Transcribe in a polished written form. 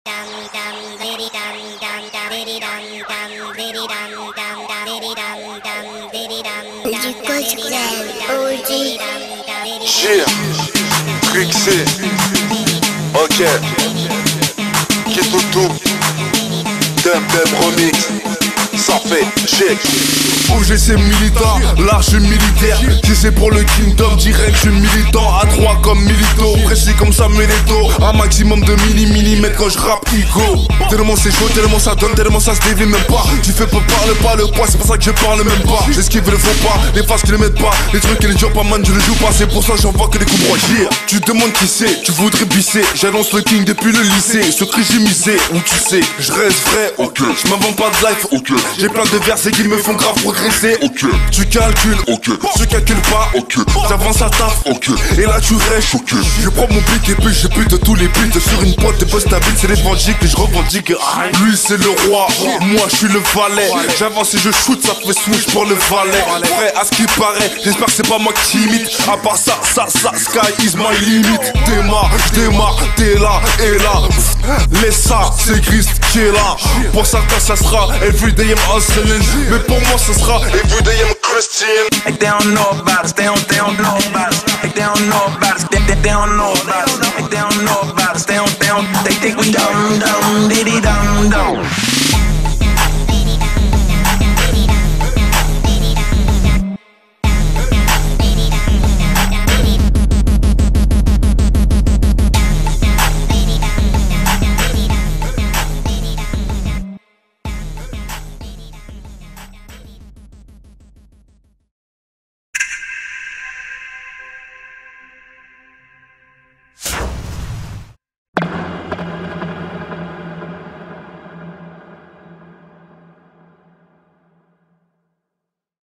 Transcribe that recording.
Du quotidien OG. Gire, Trixie, ok, Kitutu, Dem Remix, ça fait chic. OGC militant, l'arche militaire. Si c'est pour le kingdom, direct, je suis militant. À 3 comme Milito, précis comme ça Meneto. Un maximum de millimètres quand je rappe ego. Tellement c'est chaud, tellement ça donne, tellement ça se dévie même pas. Tu fais pas parler pas le poids, c'est pour ça que je parle même pas. J'esquive le faux pas, les faces qui le mettent pas. Les trucs et les jobs pas man, je le joue pas. C'est pour ça que j'envoie que des coups droits. Tu te demandes qui c'est, tu voudrais bisser. J'annonce le king depuis le lycée. Ce que j'ai misé, où tu sais, je reste vrai, ok. Je m'invente pas de life, ok. J'ai plein de versets qui me font grave progresser, ok. Tu calcules, ok. Tu calcules pas, ok. J'avance à taf, ok. Et là tu restes, ok. Je prends mon beat et puis je bute tous les beats. Sur une pote de boss ta bite, c'est l'évangile que je revendique. Lui c'est le roi, moi je suis le valet. J'avance et je shoot, ça fait switch pour le valet. Prêt à ce qui paraît, j'espère que c'est pas moi qui t'imite. À part ça, sky is my limit. Démarre, t'es là et là. Laisse ça, c'est Christ qui est là. Pour certains ça sera everyday I'm hustling. Mais pour moi ça sera everyday I'm Christian. Like they don't know about us, they don't know about us. Like they don't know about us, they don't know about us. Like they don't know about us, they think we dumb, diddy dumb.